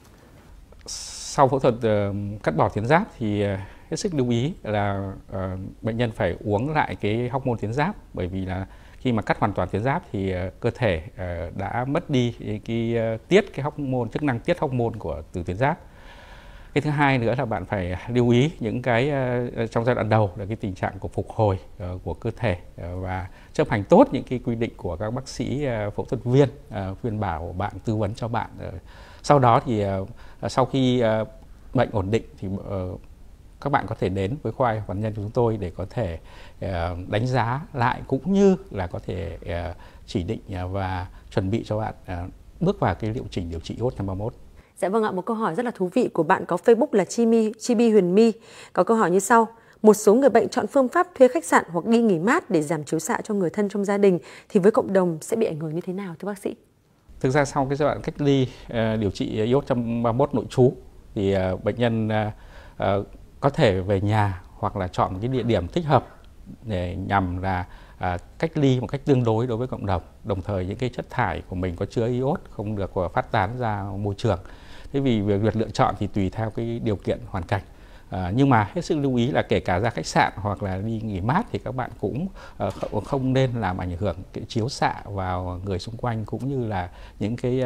Speaker 3: Sau phẫu thuật uh, cắt bỏ tuyến giáp thì uh, hết sức lưu ý là uh, bệnh nhân phải uống lại cái hormone tuyến giáp, bởi vì là khi mà cắt hoàn toàn tuyến giáp thì uh, cơ thể uh, đã mất đi cái uh, tiết cái hormone, chức năng tiết hormone của từ tuyến giáp. Cái thứ hai nữa là bạn phải lưu ý những cái uh, trong giai đoạn đầu là cái tình trạng của phục hồi uh, của cơ thể uh, và chấp hành tốt những cái quy định của các bác sĩ uh, phẫu thuật viên uh, khuyên bảo bạn, tư vấn cho bạn. Uh, sau đó thì uh, sau khi uh, bệnh ổn định thì uh, các bạn có thể đến với khoa y học hạt nhân của chúng tôi để có thể uh, đánh giá lại, cũng như là có thể uh, chỉ định uh, và chuẩn bị cho bạn uh, bước vào cái liệu trình điều trị iốt một ba mốt.
Speaker 2: Dạ vâng ạ, một câu hỏi rất là thú vị của bạn có Facebook là Chibi, Chibi Huyền My có câu hỏi như sau: một số người bệnh chọn phương pháp thuê khách sạn hoặc đi nghỉ mát để giảm chiếu xạ cho người thân trong gia đình thì với cộng đồng sẽ bị ảnh hưởng như thế nào thưa bác sĩ?
Speaker 3: Thực ra sau cái giai đoạn cách ly uh, điều trị iốt một ba mốt nội trú thì uh, bệnh nhân uh, uh, có thể về nhà hoặc là chọn một cái địa điểm thích hợp để nhằm là uh, cách ly một cách tương đối đối với cộng đồng. Đồng thời những cái chất thải của mình có chứa iốt không được uh, phát tán ra môi trường. Thế vì việc lựa chọn thì tùy theo cái điều kiện hoàn cảnh. À, nhưng mà hết sức lưu ý là kể cả ra khách sạn hoặc là đi nghỉ mát thì các bạn cũng uh, không nên làm ảnh hưởng cái chiếu xạ vào người xung quanh, cũng như là những cái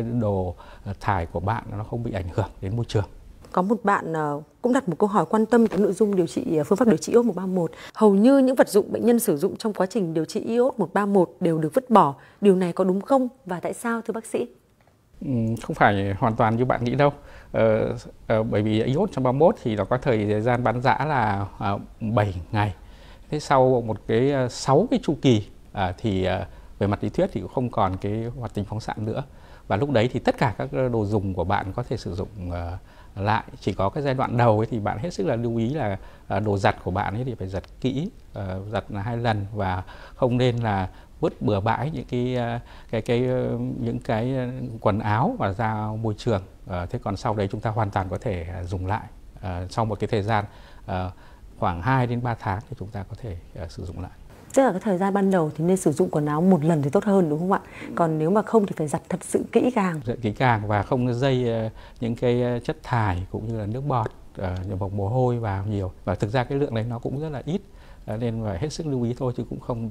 Speaker 3: đồ thải của bạn nó không bị ảnh hưởng đến môi trường.
Speaker 2: Có một bạn uh, cũng đặt một câu hỏi quan tâm tới nội dung điều trị phương pháp điều trị iốt một ba mốt. Hầu như những vật dụng bệnh nhân sử dụng trong quá trình điều trị iốt một ba mốt đều được vứt bỏ. Điều này có đúng không và tại sao thưa bác sĩ?
Speaker 3: Không phải hoàn toàn như bạn nghĩ đâu. Ờ, ờ, bởi vì iốt một ba mốt thì nó có thời gian bán rã là uh, bảy ngày. Thế sau một cái sáu cái chu kỳ uh, thì uh, về mặt lý thuyết thì cũng không còn cái hoạt tính phóng xạ nữa. Và lúc đấy thì tất cả các đồ dùng của bạn có thể sử dụng uh, lại. Chỉ có cái giai đoạn đầu ấy thì bạn hết sức là lưu ý là uh, đồ giặt của bạn ấy thì phải giặt kỹ, uh, giặt là hai lần và không nên là vứt bừa bãi những cái cái cái những cái quần áo và ra môi trường. À, thế còn sau đấy chúng ta hoàn toàn có thể dùng lại. À, sau một cái thời gian à, khoảng hai đến ba tháng thì chúng ta có thể à, sử dụng lại.
Speaker 2: Tức là cái thời gian ban đầu thì nên sử dụng quần áo một lần thì tốt hơn đúng không ạ? Còn nếu mà không thì phải giặt thật sự kỹ càng.
Speaker 3: Giặt kỹ càng và không dây uh, những cái chất thải cũng như là nước bọt, uh, bọc mồ hôi vào nhiều. Và thực ra cái lượng đấy nó cũng rất là ít. Nên phải hết sức lưu ý thôi, chứ cũng không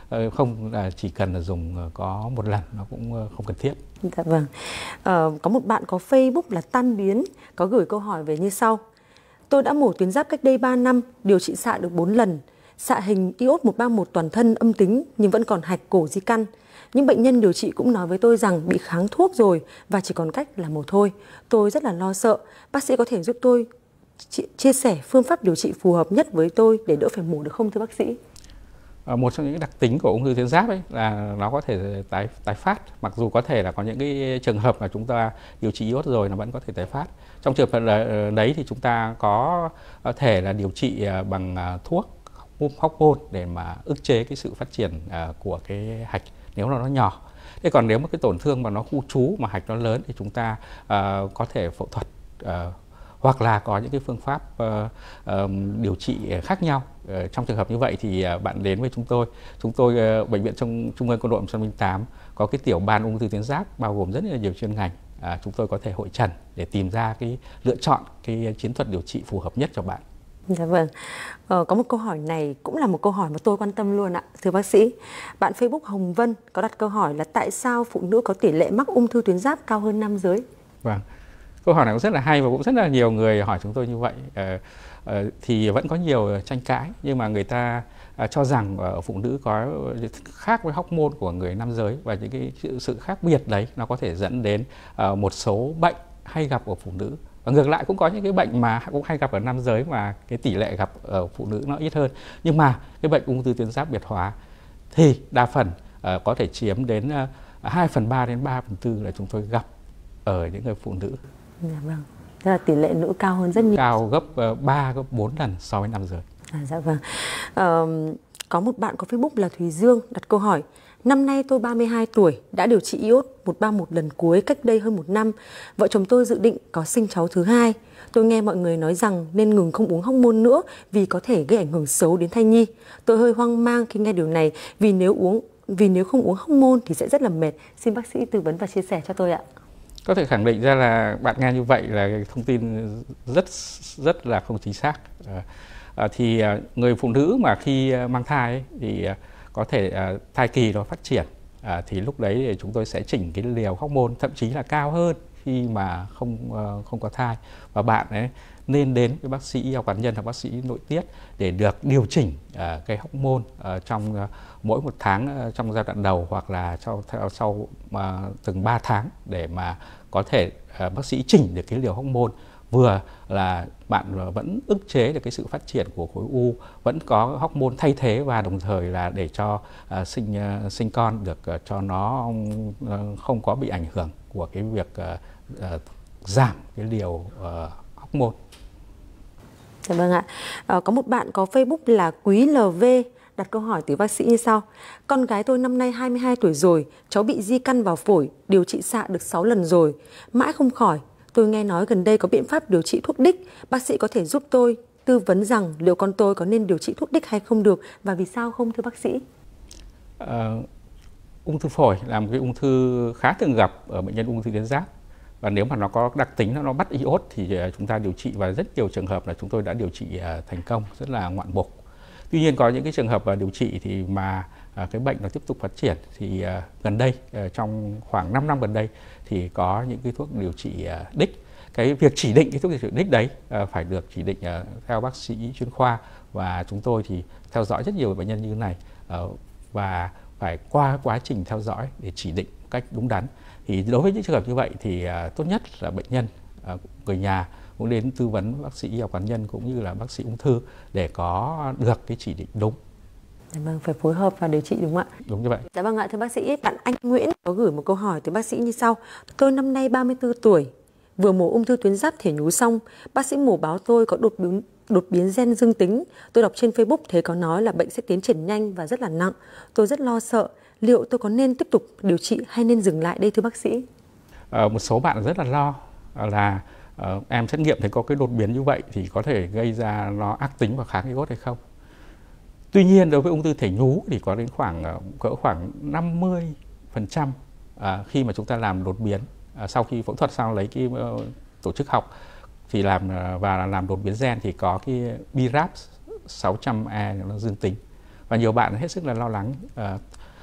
Speaker 3: không là chỉ cần là dùng có một lần, nó cũng không cần thiết.
Speaker 2: Dạ vâng. À, có một bạn có Facebook là Tan Biến có gửi câu hỏi về như sau: tôi đã mổ tuyến giáp cách đây ba năm, điều trị xạ được bốn lần, xạ hình iốt một ba mốt toàn thân âm tính nhưng vẫn còn hạch cổ di căn. Nhưng bệnh nhân điều trị cũng nói với tôi rằng bị kháng thuốc rồi và chỉ còn cách là mổ thôi. Tôi rất là lo sợ. Bác sĩ có thể giúp tôi chia sẻ phương pháp điều trị phù hợp nhất với tôi để đỡ phải mổ được không thưa bác sĩ?
Speaker 3: À, một trong những đặc tính của ung thư tuyến giáp ấy là nó có thể tái tái phát, mặc dù có thể là có những cái trường hợp mà chúng ta điều trị iốt rồi nó vẫn có thể tái phát. Trong trường hợp đấy thì chúng ta có thể là điều trị bằng thuốc hormone để mà ức chế cái sự phát triển của cái hạch nếu mà nó nhỏ. Thế còn nếu mà cái tổn thương mà nó khu trú mà hạch nó lớn thì chúng ta uh, có thể phẫu thuật uh, hoặc là có những cái phương pháp uh, uh, điều trị khác nhau. Uh, trong trường hợp như vậy thì uh, bạn đến với chúng tôi. Chúng tôi uh, Bệnh viện trong Trung ương Quân đội một không tám có cái tiểu ban ung thư tuyến giáp bao gồm rất là nhiều chuyên ngành. Uh, chúng tôi có thể hội trần để tìm ra cái lựa chọn cái chiến thuật điều trị phù hợp nhất cho bạn.
Speaker 2: Dạ vâng. Ờ, có một câu hỏi này cũng là một câu hỏi mà tôi quan tâm luôn ạ, thưa bác sĩ. Bạn Facebook Hồng Vân có đặt câu hỏi là tại sao phụ nữ có tỷ lệ mắc ung thư tuyến giáp cao hơn nam giới?
Speaker 3: Vâng. Câu hỏi này cũng rất là hay và cũng rất là nhiều người hỏi chúng tôi như vậy. À, à, thì vẫn có nhiều tranh cãi, nhưng mà người ta à, cho rằng ở phụ nữ có khác với hormone của người nam giới, và những cái sự khác biệt đấy nó có thể dẫn đến à, một số bệnh hay gặp ở phụ nữ. Và ngược lại cũng có những cái bệnh mà cũng hay gặp ở nam giới mà cái tỷ lệ gặp ở phụ nữ nó ít hơn. Nhưng mà cái bệnh ung thư tuyến giáp biệt hóa thì đa phần uh, có thể chiếm đến uh, hai phần ba đến ba phần tư là chúng tôi gặp ở những người phụ nữ.
Speaker 2: Dạ vâng. Tức là tỷ lệ nữ cao hơn rất nhiều.
Speaker 3: Cao gấp uh, ba, gấp bốn lần so với nam giới.
Speaker 2: À, dạ vâng. Uh, có một bạn có Facebook là Thùy Dương đặt câu hỏi: năm nay tôi ba mươi hai tuổi, đã điều trị iốt một ba một lần cuối cách đây hơn một năm. Vợ chồng tôi dự định có sinh cháu thứ hai. Tôi nghe mọi người nói rằng nên ngừng không uống hormone nữa vì có thể gây ảnh hưởng xấu đến thai nhi. Tôi hơi hoang mang khi nghe điều này, vì nếu uống vì nếu không uống hormone thì sẽ rất là mệt. Xin bác sĩ tư vấn và chia sẻ cho tôi ạ.
Speaker 3: Có thể khẳng định ra là bạn nghe như vậy là thông tin rất rất là không chính xác. À, thì người phụ nữ mà khi mang thai ấy, thì có thể uh, thai kỳ nó phát triển, uh, thì lúc đấy thì chúng tôi sẽ chỉnh cái liều hormone, thậm chí là cao hơn khi mà không uh, không có thai, và bạn ấy nên đến với bác sĩ y học hạt nhân hoặc bác sĩ nội tiết để được điều chỉnh uh, cái hormone uh, trong uh, mỗi một tháng uh, trong giai đoạn đầu, hoặc là sau theo sau uh, từng ba tháng, để mà có thể uh, bác sĩ chỉnh được cái liều hormone, vừa là bạn vẫn ức chế được cái sự phát triển của khối u, vẫn có hormone thay thế, và đồng thời là để cho uh, sinh uh, sinh con được uh, cho nó uh, không có bị ảnh hưởng của cái việc uh, uh, giảm cái liều uh, hormone.
Speaker 2: Dạ vâng ạ. À, có một bạn có Facebook là Quý lờ vê đặt câu hỏi từ bác sĩ như sau: con gái tôi năm nay hai mươi hai tuổi rồi, cháu bị di căn vào phổi, điều trị xạ được sáu lần rồi, mãi không khỏi. Tôi nghe nói gần đây có biện pháp điều trị thuốc đích, bác sĩ có thể giúp tôi tư vấn rằng liệu con tôi có nên điều trị thuốc đích hay không được, và vì sao không, thưa bác sĩ?
Speaker 3: À, ung thư phổi là một cái ung thư khá thường gặp ở bệnh nhân ung thư tuyến giáp, và nếu mà nó có đặc tính nó bắt iốt thì chúng ta điều trị, và rất nhiều trường hợp là chúng tôi đã điều trị thành công, rất là ngoạn mục. Tuy nhiên có những cái trường hợp điều trị thì mà cái bệnh nó tiếp tục phát triển, thì gần đây trong khoảng năm năm gần đây thì có những cái thuốc điều trị đích. Cái việc chỉ định cái thuốc điều trị đích đấy phải được chỉ định theo bác sĩ chuyên khoa, và chúng tôi thì theo dõi rất nhiều bệnh nhân như thế này, và phải qua quá trình theo dõi để chỉ định một cách đúng đắn. Thì đối với những trường hợp như vậy thì tốt nhất là bệnh nhân, người nhà cũng đến tư vấn bác sĩ y học hạt nhân cũng như là bác sĩ ung thư để có được cái chỉ định đúng.
Speaker 2: Dạ vâng, phải phối hợp và điều trị đúng không ạ?
Speaker 3: Đúng như vậy.
Speaker 2: Dạ vâng ạ, thưa bác sĩ, bạn Anh Nguyễn có gửi một câu hỏi tới bác sĩ như sau: tôi năm nay ba mươi tư tuổi, vừa mổ ung thư tuyến giáp thể nhú xong, bác sĩ mổ báo tôi có đột biến đột biến gen dương tính. Tôi đọc trên Facebook thấy có nói là bệnh sẽ tiến triển nhanh và rất là nặng. Tôi rất lo sợ, liệu tôi có nên tiếp tục điều trị hay nên dừng lại đây, thưa bác sĩ?
Speaker 3: À, một số bạn rất là lo là uh, em xét nghiệm thấy có cái đột biến như vậy thì có thể gây ra nó ác tính và kháng iốt hay không. Tuy nhiên đối với ung thư thể nhú thì có đến khoảng cỡ khoảng năm mươi phần trăm à, khi mà chúng ta làm đột biến à, sau khi phẫu thuật xong lấy cái uh, tổ chức học thì làm uh, và làm đột biến gen thì có cái B R A F sáu trăm E nó dương tính, và nhiều bạn hết sức là lo lắng uh,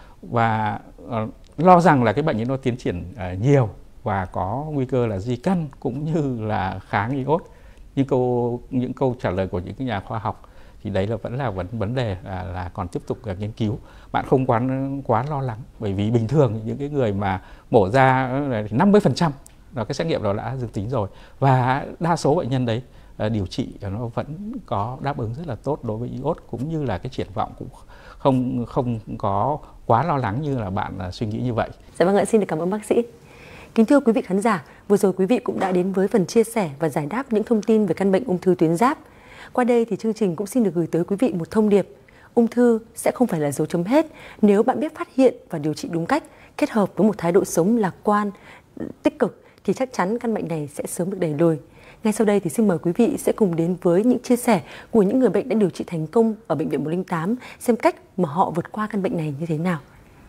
Speaker 3: và uh, lo rằng là cái bệnh ấy nó tiến triển uh, nhiều và có nguy cơ là di căn cũng như là kháng iốt. Nhưng câu những câu trả lời của những cái nhà khoa học thì đấy là vẫn là vấn vấn đề là, là còn tiếp tục uh, nghiên cứu. Bạn không quá quá lo lắng, bởi vì bình thường những cái người mà mổ ra năm mươi phần trăm là cái xét nghiệm đó đã dương tính rồi, và đa số bệnh nhân đấy uh, điều trị nó vẫn có đáp ứng rất là tốt đối với iốt, cũng như là cái triển vọng cũng không không có quá lo lắng như là bạn uh, suy nghĩ như vậy.
Speaker 2: Dạ vâng ạ, xin được cảm ơn bác sĩ. Kính thưa quý vị khán giả, vừa rồi quý vị cũng đã đến với phần chia sẻ và giải đáp những thông tin về căn bệnh ung thư tuyến giáp. Qua đây thì chương trình cũng xin được gửi tới quý vị một thông điệp: ung thư sẽ không phải là dấu chấm hết. Nếu bạn biết phát hiện và điều trị đúng cách, kết hợp với một thái độ sống lạc quan, tích cực, thì chắc chắn căn bệnh này sẽ sớm được đẩy lùi. Ngay sau đây thì xin mời quý vị sẽ cùng đến với những chia sẻ của những người bệnh đã điều trị thành công ở Bệnh viện một không tám, xem cách mà họ vượt qua căn bệnh này như thế nào.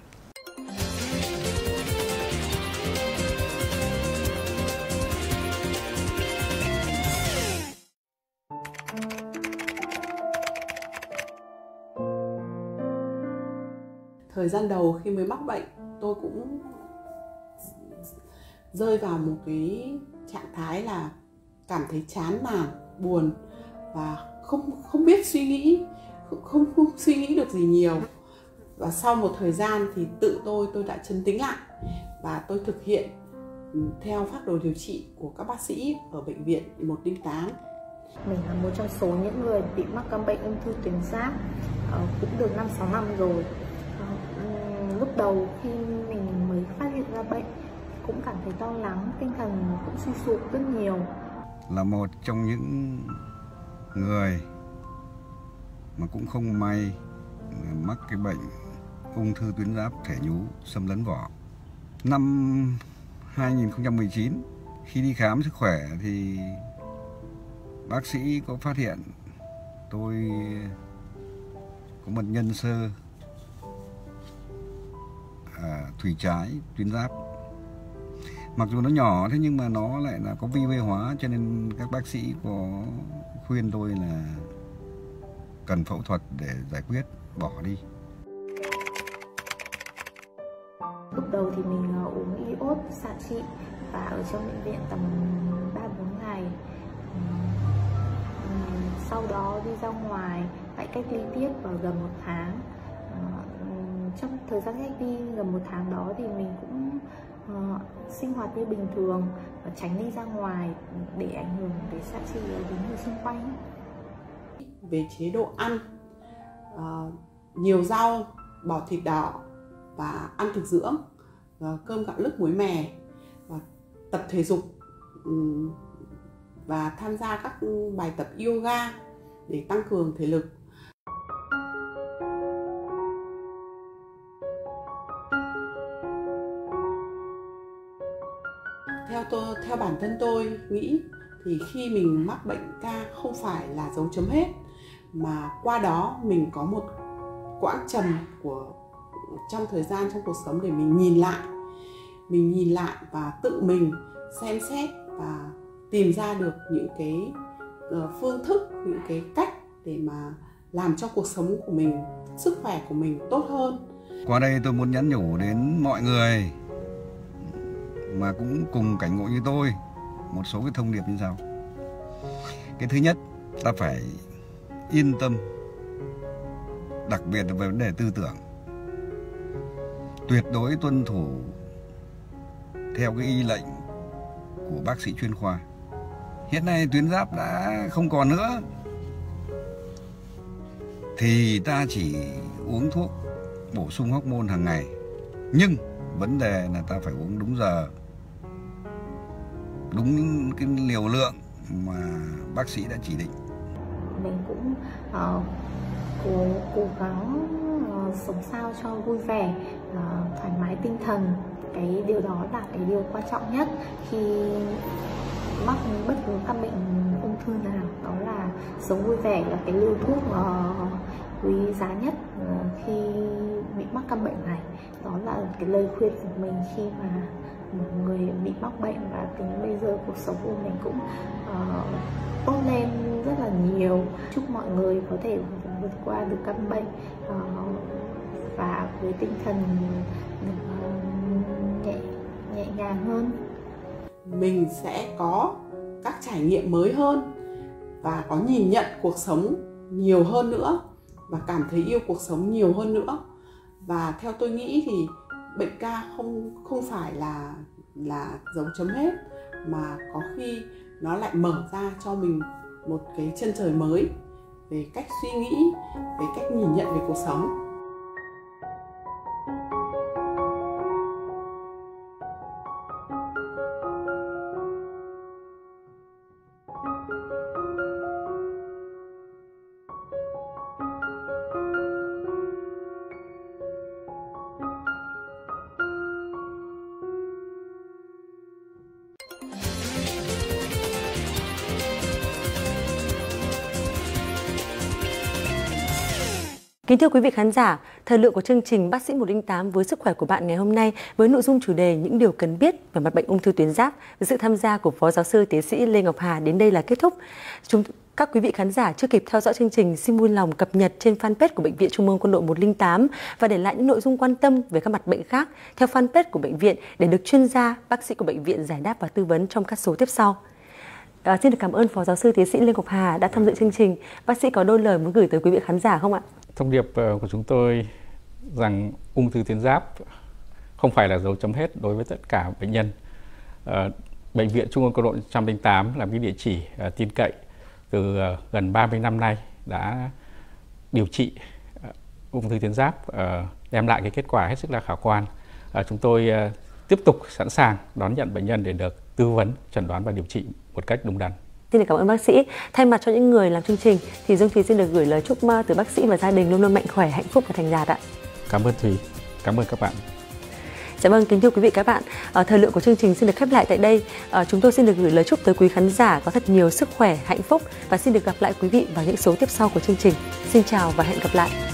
Speaker 4: Thời gian đầu khi mới mắc bệnh, tôi cũng rơi vào một cái trạng thái là cảm thấy chán nản, buồn và không không biết suy nghĩ, không, không, không suy nghĩ được gì nhiều. Và sau một thời gian thì tự tôi tôi đã trấn tĩnh lại và tôi thực hiện theo phác đồ điều trị của các bác sĩ ở bệnh viện một không tám.
Speaker 5: Mình là một trong số những người bị mắc căn bệnh ung thư tuyến giáp cũng được năm sáu năm rồi. Lúc đầu khi mình mới phát hiện ra bệnh cũng cảm thấy lo lắng, tinh thần cũng suy sụp rất nhiều.
Speaker 6: Là một trong những người mà cũng không may mắc cái bệnh ung thư tuyến giáp thể nhú xâm lấn vỏ. Năm hai nghìn không trăm mười chín, khi đi khám sức khỏe thì bác sĩ có phát hiện tôi có một nhân sơ à, thùy trái tuyến giáp. Mặc dù nó nhỏ thế nhưng mà nó lại là có vi bê hóa, cho nên các bác sĩ có khuyên tôi là cần phẫu thuật để giải quyết, bỏ đi.
Speaker 5: Lúc đầu thì mình uống iốt xạ trị và ở trong bệnh viện tầm ba bốn ngày. Sau đó đi ra ngoài lại cách ly tiếp vào gần một tháng. Trong thời gian cách ly gần một tháng đó thì mình cũng uh, sinh hoạt như bình thường và tránh đi ra ngoài để ảnh hưởng đến xạ trị đến người xung quanh.
Speaker 4: Về chế độ ăn, uh, nhiều rau, bỏ thịt đỏ và ăn thực dưỡng, uh, cơm gạo lứt muối mè, và tập thể dục um, và tham gia các bài tập yoga để tăng cường thể lực. Theo tôi, theo bản thân tôi nghĩ thì khi mình mắc bệnh ca không phải là dấu chấm hết, mà qua đó mình có một quãng trầm của trong thời gian trong cuộc sống để mình nhìn lại, mình nhìn lại và tự mình xem xét và tìm ra được những cái phương thức, những cái cách để mà làm cho cuộc sống của mình, sức khỏe của mình tốt hơn.
Speaker 6: Qua đây tôi muốn nhắn nhủ đến mọi người mà cũng cùng cảnh ngộ như tôi một số cái thông điệp như sau. Cái thứ nhất, ta phải yên tâm, đặc biệt là về vấn đề tư tưởng, tuyệt đối tuân thủ theo cái y lệnh của bác sĩ chuyên khoa. Hiện nay tuyến giáp đã không còn nữa thì ta chỉ uống thuốc bổ sung hormone hàng ngày, nhưng vấn đề là ta phải uống đúng giờ, đúng cái liều lượng mà bác sĩ đã chỉ định.
Speaker 5: Mình cũng uh, cố, cố gắng uh, sống sao cho vui vẻ, uh, thoải mái tinh thần. Cái điều đó là cái điều quan trọng nhất khi mắc bất cứ căn bệnh ung thư nào, đó là sống vui vẻ là cái liều thuốc uh, quý giá nhất uh, khi bị mắc căn bệnh này. Đó là cái lời khuyên của mình khi mà một người bị mắc bệnh, và đến bây giờ cuộc sống của mình cũng uh, tốt lên rất là nhiều. Chúc mọi người có thể vượt qua được căn bệnh uh, và với tinh thần được uh, nhẹ nhẹ nhàng hơn.
Speaker 4: Mình sẽ có các trải nghiệm mới hơn và có nhìn nhận cuộc sống nhiều hơn nữa và cảm thấy yêu cuộc sống nhiều hơn nữa. Và theo tôi nghĩ thì bệnh ca không không phải là là dấu chấm hết, mà có khi nó lại mở ra cho mình một cái chân trời mới về cách suy nghĩ, về cách nhìn nhận về cuộc sống.
Speaker 2: Kính thưa quý vị khán giả, thời lượng của chương trình Bác sĩ một không tám với sức khỏe của bạn ngày hôm nay với nội dung chủ đề những điều cần biết về mặt bệnh ung thư tuyến giáp với sự tham gia của Phó Giáo sư Tiến sĩ Lê Ngọc Hà đến đây là kết thúc. Chúng Các quý vị khán giả chưa kịp theo dõi chương trình xin vui lòng cập nhật trên fanpage của Bệnh viện Trung ương Quân đội một không tám và để lại những nội dung quan tâm về các mặt bệnh khác theo fanpage của bệnh viện để được chuyên gia, bác sĩ của bệnh viện giải đáp và tư vấn trong các số tiếp sau. À, xin được cảm ơn Phó Giáo sư Tiến sĩ Lê Ngọc Hà đã tham dự chương trình. Bác sĩ có đôi lời muốn gửi tới quý vị khán giả không ạ?
Speaker 3: Thông điệp của chúng tôi rằng ung thư tuyến giáp không phải là dấu chấm hết đối với tất cả bệnh nhân. À, Bệnh viện Trung ương Quân đội một không tám là một địa chỉ uh, tin cậy từ uh, gần ba mươi năm nay đã điều trị uh, ung thư tuyến giáp, uh, đem lại cái kết quả hết sức là khả quan. Uh, chúng tôi uh, tiếp tục sẵn sàng đón nhận bệnh nhân để được tư vấn, chẩn đoán và điều trị một cách đúng đắn.
Speaker 2: Xin cảm ơn bác sĩ. Thay mặt cho những người làm chương trình thì Dương Thùy xin được gửi lời chúc từ bác sĩ và gia đình luôn luôn mạnh khỏe, hạnh phúc và thành đạt ạ.
Speaker 3: Cảm ơn Thùy, cảm ơn các bạn.
Speaker 2: Dạ vâng, kính thưa quý vị các bạn, ở thời lượng của chương trình xin được khép lại tại đây. À, chúng tôi xin được gửi lời chúc tới quý khán giả có thật nhiều sức khỏe, hạnh phúc và xin được gặp lại quý vị vào những số tiếp sau của chương trình. Xin chào và hẹn gặp lại.